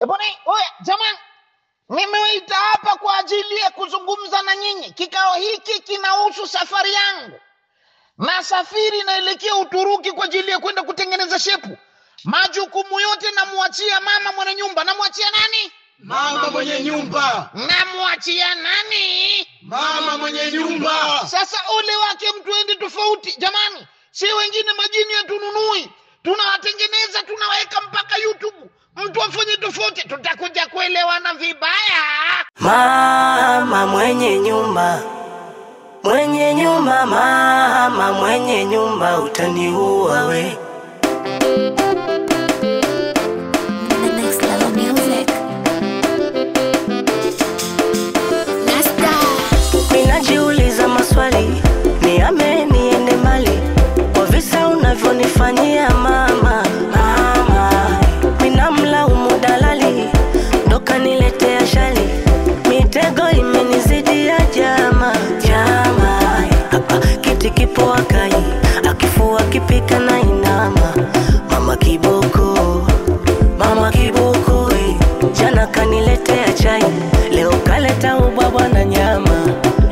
Eboni, oya, jamani. Nimewaita hapa kwa ajili ya kuzungumza na nyinyi. Kikao hiki kinahusu safari yangu. Nasafiri naelekea Uturuki kwa ajili ya kwenda kutengeneza shepu. Majukumu yote namuachia mama mwenye nyumba. Namuachia nani? Mama mwenye nyumba. Namuachia nani? Mama mwenye nyumba. Sasa ole wake mtu ende tofauti. Jamani, si wengine majini hatununui. Tunawatengeneza, tunaweka mpaka YouTube. Mtu afanye tofauti, tutakuja kuelewana vibaya. Mama mwenye nyumba. Mwenye nyumba, mama mwenye nyumba, utaniua we. Next level music. Ninajiuliza maswali, niame niende mali, kwa visa unavyonifanyia mama. Ninamlaumu dalali, ndo kaniletea shali, mitego imenizidia jama. Hapa kiti kipo akai, akifua kipika na inama. Mama kiboko, jana kaniletea chai, leo kaleta ubwabwa na nyama.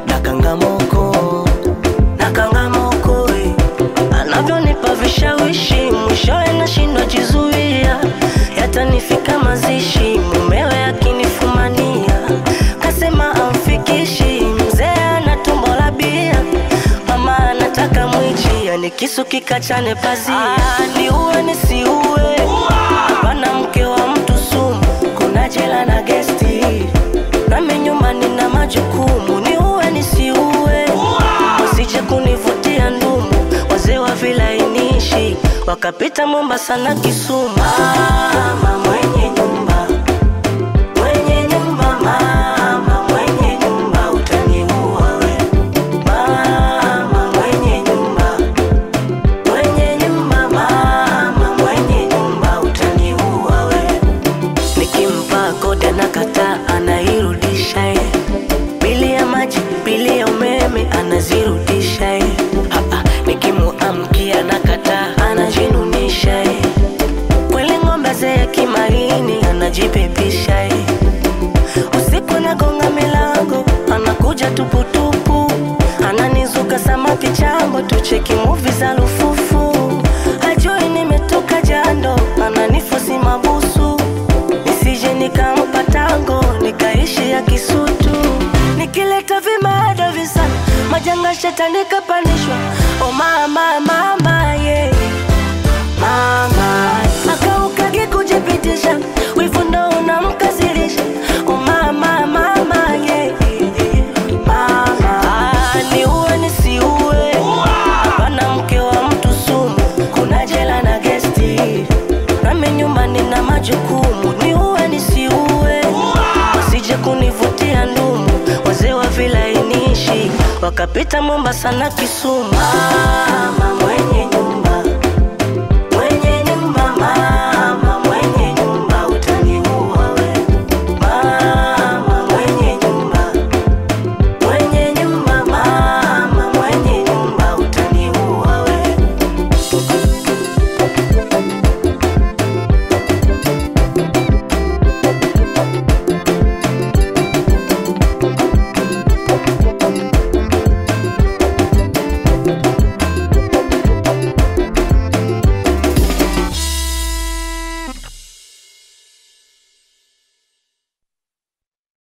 Nakangamoko anavyonipa vishawishi, mwishowe nashindwa jizuia. Yatanifika mazishi, mumewe akinifumania, kasema amfikishi, mzee ana tumbo la bia. Mama anataka mwichi, yani kisu kikachane pazia. Niuwe nisiuwe, hapana mke wa mtu sumu, kuna jela na gesti, nami nyumbani na majukumu. Niuwe nisiuwe, wasije kunivutia ndumu, wazee wa vilainishi wakapita Mombasa na Kisumu. Mama mwenye nyumba, mwenye nyumba, mama mwenye nyumba, utaniua we. Mama mwenye nyumba, mwenye nyumba, mama mwenye nyumba, utaniua we. Nikimpa kode na kata anairudisha ye, bili ya maji, bili ya umeme anazirudisha ye. Nikimuamkia na kata anajinunisha ye, kweli ngombe zee kimaini anajipepisha ye. Usiku nagonga milango, anakuja tuputupu, ananizuka samaki chambo, tucheki movie za lufufu. Hajui nimetoka jando, ananifusi mabusu, nisije nikampa tango, nikaishi ya Kisutu. Nikileta vimada visa, majanga shetani kapandishwa. Oh mama yeah. Mama akaukage kujipitisha, wivu ndo unamkasirisha. Oh mama yeah. Mama niuwe nisiuwe, hapana mke wa mtu sumu, kuna jela na gesti, nami nyumbani na majukumu. Niuwe nisiuwe, wasije kunivutia ndumu, wazee wa vilainishi wakapita Mombasa na Kisumu. Mama